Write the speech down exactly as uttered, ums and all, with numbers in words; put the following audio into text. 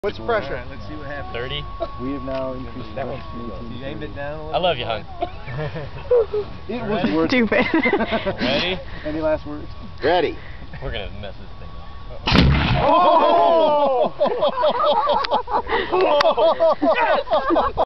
What's the pressure? Right, let's see what happens. thirty. We have now increased that one. You aimed it down a little. I love you, hon. It was worth Stupid. it. Ready? Any last words? Ready. We're gonna mess this thing up. Oh!